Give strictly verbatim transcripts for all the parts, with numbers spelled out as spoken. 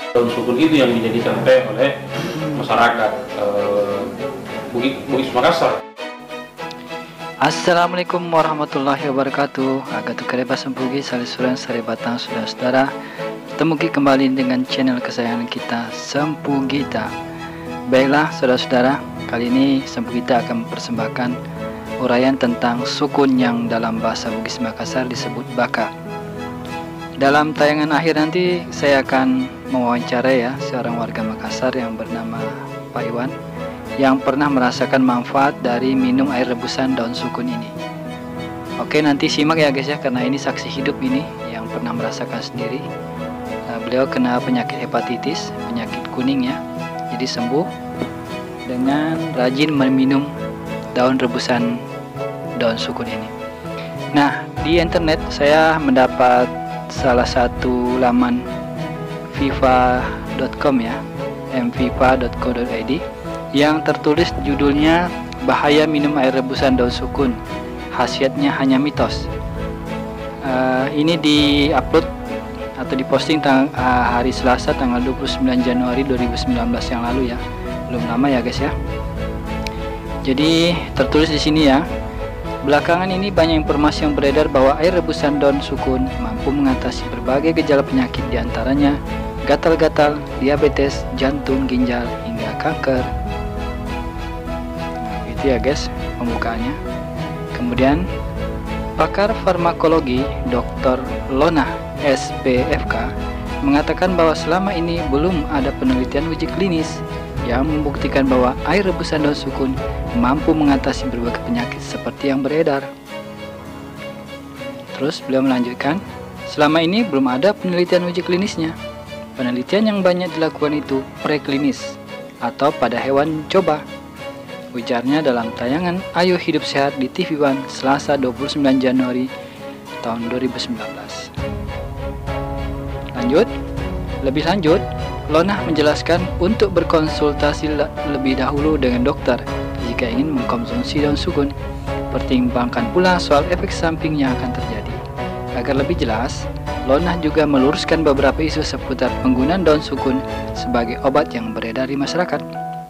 Daun sukun itu yang dijadikan teh oleh masyarakat eh, Bugis, Bugis Makassar. Assalamualaikum warahmatullahi wabarakatuh. Agatu kareba sempugi salisuran sare batang saudara-saudara. Bertemu kembali dengan channel kesayangan kita Sempugita. Baiklah saudara-saudara, kali ini Sempugita akan mempersembahkan uraian tentang sukun yang dalam bahasa Bugis Makassar disebut baka. Dalam tayangan akhir nanti saya akan mewawancarai ya seorang warga Makassar yang bernama Pak Iwan yang pernah merasakan manfaat dari minum air rebusan daun sukun ini. Oke, nanti simak ya guys ya, karena ini saksi hidup ini yang pernah merasakan sendiri. Nah, beliau kena penyakit hepatitis, penyakit kuning ya, jadi sembuh dengan rajin meminum daun rebusan daun sukun ini. Nah, di internet saya mendapat salah satu laman viva dot com ya, m viva dot co dot i d, yang tertulis judulnya bahaya minum air rebusan daun sukun, khasiatnya hanya mitos. Uh, ini di-upload atau diposting tang uh, hari Selasa tanggal dua puluh sembilan Januari dua ribu sembilan belas yang lalu ya, belum lama ya guys ya. Jadi tertulis di sini ya, belakangan ini banyak informasi yang beredar bahwa air rebusan daun sukun mampu mengatasi berbagai gejala penyakit, diantaranya gatal-gatal, diabetes, jantung, ginjal, hingga kanker. Itu ya guys pembukaannya. Kemudian pakar farmakologi doktor Lona S P F K mengatakan bahwa selama ini belum ada penelitian uji klinis yang membuktikan bahwa air rebusan daun sukun mampu mengatasi berbagai penyakit seperti yang beredar. Terus beliau melanjutkan, selama ini belum ada penelitian uji klinisnya. Penelitian yang banyak dilakukan itu preklinis atau pada hewan coba, ujarnya dalam tayangan Ayo Hidup Sehat di T V One Selasa dua puluh sembilan Januari tahun dua ribu sembilan belas. Lanjut, lebih lanjut, Lona menjelaskan untuk berkonsultasi lebih dahulu dengan dokter jika ingin mengkonsumsi daun sukun. Pertimbangkan pula soal efek samping yang akan terjadi. Agar lebih jelas, Lona juga meluruskan beberapa isu seputar penggunaan daun sukun sebagai obat yang beredar di masyarakat.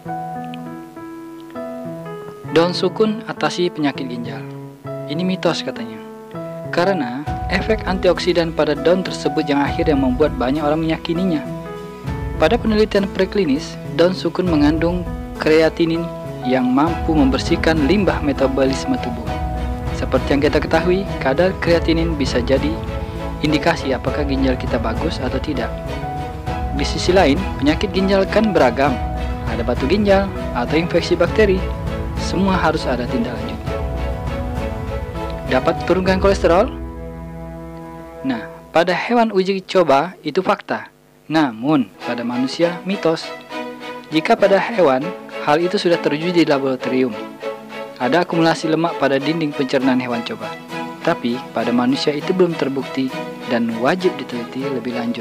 Daun sukun atasi penyakit ginjal. Ini mitos katanya. Karena efek antioksidan pada daun tersebut yang akhirnya membuat banyak orang meyakininya. Pada penelitian preklinis, daun sukun mengandung kreatinin yang mampu membersihkan limbah metabolisme tubuh. Seperti yang kita ketahui, kadar kreatinin bisa jadi indikasi apakah ginjal kita bagus atau tidak. Di sisi lain, penyakit ginjal kan beragam. Ada batu ginjal atau infeksi bakteri. Semua harus ada tindak lanjutnya. Dapat turunkan kolesterol? Nah, pada hewan uji coba itu fakta. Namun, pada manusia mitos. Jika pada hewan, hal itu sudah teruji di laboratorium. Ada akumulasi lemak pada dinding pencernaan hewan coba. Tapi, pada manusia itu belum terbukti dan wajib diteliti lebih lanjut.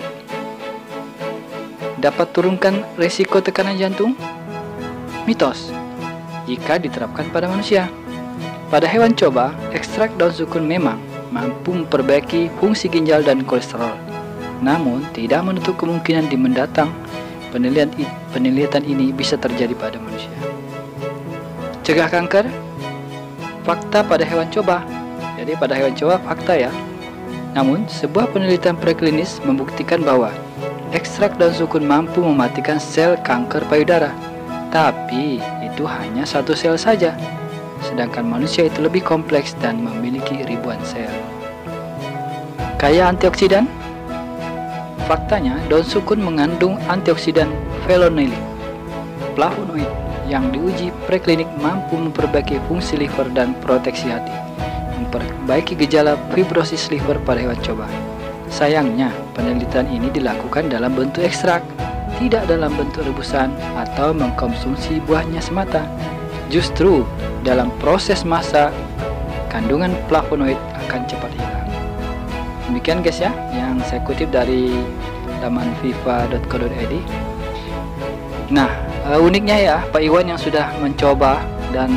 Dapat turunkan risiko tekanan jantung? Mitos. Jika diterapkan pada manusia. Pada hewan coba, ekstrak daun sukun memang mampu memperbaiki fungsi ginjal dan kolesterol. Namun, tidak menutup kemungkinan di mendatang penelitian, penelitian ini bisa terjadi pada manusia. Cegah kanker? Fakta pada hewan coba. Jadi pada hewan coba fakta ya. Namun, sebuah penelitian preklinis membuktikan bahwa ekstrak daun sukun mampu mematikan sel kanker payudara. Tapi, itu hanya satu sel saja. Sedangkan manusia itu lebih kompleks dan memiliki ribuan sel. Kaya antioksidan? Faktanya, daun sukun mengandung antioksidan flavonoid, flavonoid yang diuji preklinik mampu memperbaiki fungsi liver dan proteksi hati, memperbaiki gejala fibrosis liver pada hewan coba. Sayangnya, penelitian ini dilakukan dalam bentuk ekstrak, tidak dalam bentuk rebusan atau mengkonsumsi buahnya semata. Justru dalam proses masak, kandungan flavonoid akan cepat hilang. Demikian guys ya, yang saya kutip dari laman viva dot co dot i d. Nah, uh, uniknya ya, Pak Iwan yang sudah mencoba dan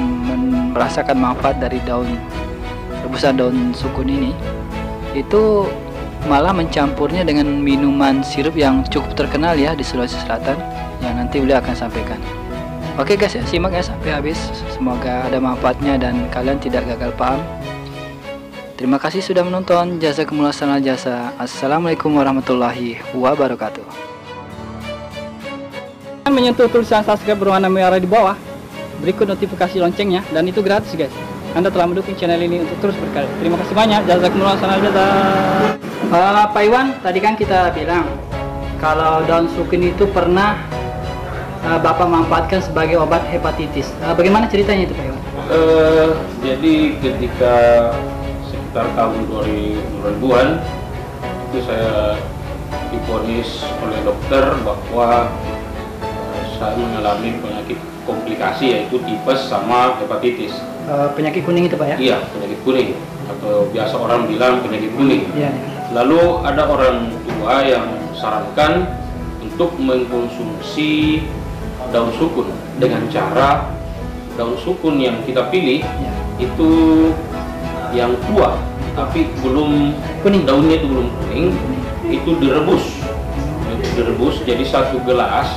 merasakan manfaat dari daun rebusan daun sukun ini, itu malah mencampurnya dengan minuman sirup yang cukup terkenal ya di Sulawesi Selatan, yang nanti beliau akan sampaikan. Oke guys ya, simak ya sampai habis. Semoga ada manfaatnya dan kalian tidak gagal paham. Terima kasih sudah menonton. Jazakumullah khairan jasa. Assalamualaikum warahmatullahi wabarakatuh. Menyentuh tulisan subscribe berwarna merah di bawah, berikut notifikasi loncengnya, dan itu gratis guys. Anda telah mendukung channel ini untuk terus berkarya. Terima kasih banyak. Jazakumullah khairan jasa. Uh, Pak Iwan, tadi kan kita bilang kalau daun sukun itu pernah uh, Bapak manfaatkan sebagai obat hepatitis. Uh, bagaimana ceritanya itu Pak Iwan? Uh, jadi ketika sekitar tahun dua ribuan itu saya divonis oleh dokter bahwa uh, saya mengalami penyakit komplikasi yaitu tipes sama hepatitis. Uh, penyakit kuning itu Pak ya? Iya, penyakit kuning atau biasa orang bilang penyakit kuning. Iya. Lalu ada orang tua yang sarankan untuk mengkonsumsi daun sukun dengan cara daun sukun yang kita pilih ya. Itu yang tua tapi belum kuning, daunnya itu belum kuning, itu direbus itu direbus jadi satu gelas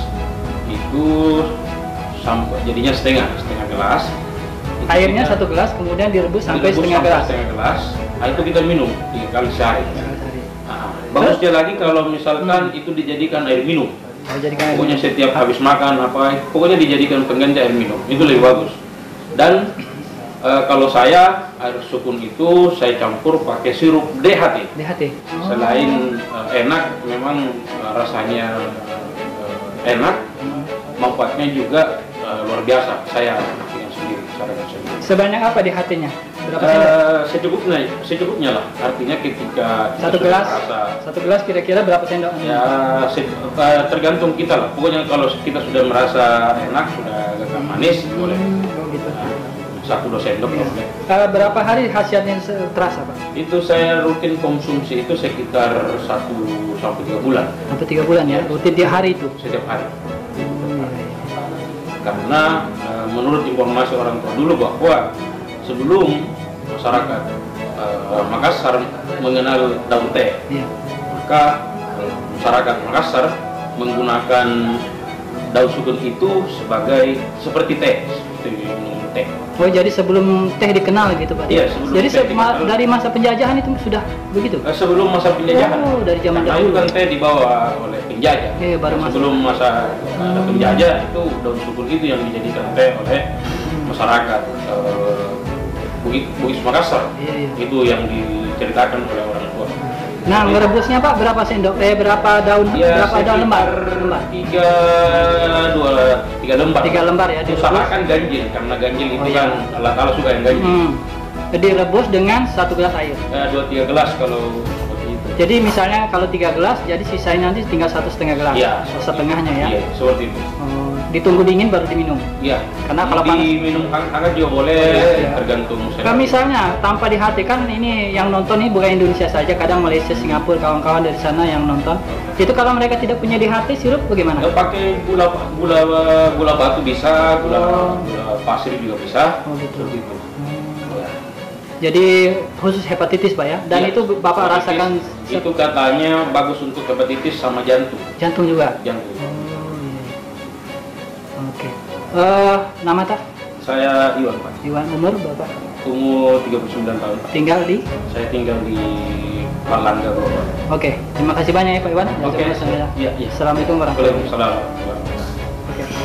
itu sampai jadinya setengah setengah gelas itu airnya kita, satu gelas kemudian direbus sampai direbus setengah sampai gelas setengah gelas nah, itu kita minum tiga kali sehari. Nah, bagusnya lagi kalau misalkan hmm. itu dijadikan air minum. Dijadikan pokoknya air setiap habis makan apa pokoknya dijadikan pengganti air minum itu lebih bagus. Dan e, kalau saya air sukun itu saya campur pakai sirup D H T. D H T. Oh. Selain e, enak, memang e, rasanya e, enak, manfaatnya juga e, luar biasa. Saya buktikan sendiri, sarankan sendiri. Sebanyak apa D H T-nya? Berapa uh, secukupnya, secukupnya lah. Artinya ketika satu gelas, merasa, satu gelas kira-kira berapa sendok? Ya, se uh, tergantung kita lah. Pokoknya kalau kita sudah merasa enak, sudah agak manis, hmm, boleh. Oh gitu. Uh, satu dua sendok ya. Boleh. Uh, berapa hari khasiatnya terasa Pak? Itu saya rutin konsumsi itu sekitar satu sampai tiga bulan. Sampai tiga bulan ya? Rutin tiap hari itu? Setiap hari. Hmm. Karena uh, menurut informasi orang tua dulu bahwa sebelum masyarakat uh, Makassar mengenal daun teh, ya. Maka uh, masyarakat Makassar menggunakan daun sukun itu sebagai seperti teh, seperti minum teh. Oh, jadi sebelum teh dikenal gitu Pak? Iya, sebelum jadi teh ma dari masa penjajahan itu sudah begitu? Uh, sebelum masa penjajahan. Oh, dari zaman Karena dahulu. itu kan teh dibawa oleh penjajah. Iya, baru nah, masa. sebelum masa ada penjajah itu daun sukun itu yang dijadikan teh oleh masyarakat. Uh, Bugis, Bugis Makassar, iya, iya. Itu yang diceritakan oleh orang tua. Nah, merebusnya Pak berapa sendok? Eh berapa daun? Ya, berapa daun lembar? lembar? Tiga, dua, tiga lembar. Tiga lembar ya. Usahakan ganjil, karena ganjil itu oh, kan iya. Allah Taala suka yang ganjil. Hmm. Jadi rebus dengan satu gelas air. Ya, dua tiga gelas kalau seperti itu. Jadi misalnya kalau tiga gelas, jadi sisanya nanti tinggal satu setengah gelas. Iya. Setengahnya ya. Iya, seperti itu. Oh, ditunggu dingin baru diminum. Iya. Karena kalau panas diminum hangat juga boleh, ya, ya. Tergantung. Kalau misalnya tanpa di hati kan ini yang nonton ini bukan Indonesia saja, kadang Malaysia, Singapura, kawan-kawan dari sana yang nonton. Itu kalau mereka tidak punya di hati sirup bagaimana? Ya, pakai gula gula gula batu bisa, gula, oh. gula pasir juga bisa. Oh gitu. Gitu. Hmm. Ya. Jadi khusus hepatitis Pak ya? Dan ya, itu Bapak hepatitis, rasakan? Itu katanya bagus untuk hepatitis sama jantung. Jantung juga? Jantung. Oke. Okay. Uh, nama tak? Saya Iwan Pak. Iwan, umur Bapak? Umur tiga puluh sembilan tahun Pak. Tinggal di? Saya tinggal di Palangga Bogor. Oke, okay. Terima kasih banyak ya Pak Iwan. Oke. Okay. Ya, ya. Assalamualaikum warahmatullahi wabarakatuh. Waalaikumsalam. Oke. Okay.